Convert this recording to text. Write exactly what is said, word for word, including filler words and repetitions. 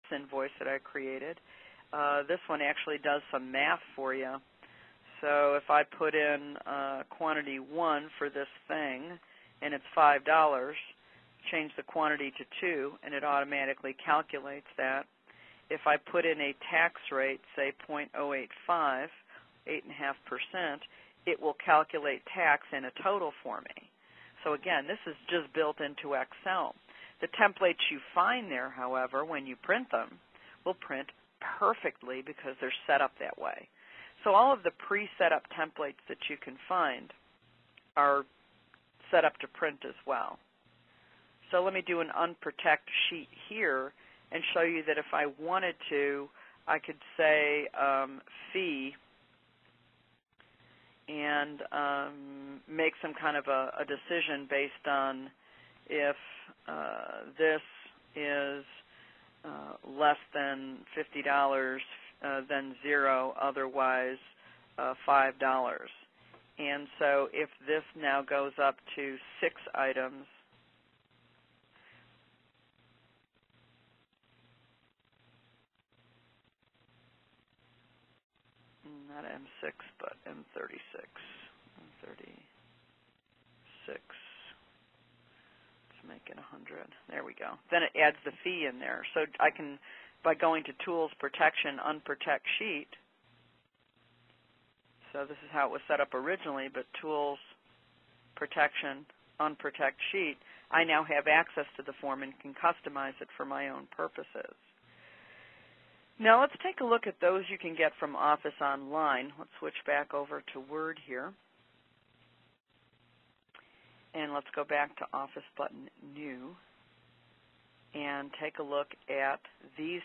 invoice that I created. Uh, this one actually does some math for you. So if I put in uh, quantity one for this thing, and it's five dollars, change the quantity to two, and it automatically calculates that. If I put in a tax rate, say zero point zero eight five, eight point five percent, it will calculate tax in a total for me. So again, this is just built into Excel. The templates you find there, however, when you print them, will print perfectly because they're set up that way. So all of the pre-set up templates that you can find are set up to print as well. So let me do an unprotect sheet here and show you that if I wanted to, I could say um, fee and um, make some kind of a, a decision based on if uh, this is uh, less than fifty dollars, uh, then zero, otherwise uh, five dollars. And so if this now goes up to six items, not M six, but M thirty-six. M thirty-six. Let's make it one hundred. There we go. Then it adds the fee in there. So I can, by going to Tools, Protection, Unprotect Sheet, so this is how it was set up originally, but Tools, Protection, Unprotect Sheet, I now have access to the form and can customize it for my own purposes. Now let's take a look at those you can get from Office Online. Let's switch back over to Word here. And let's go back to Office button New and take a look at these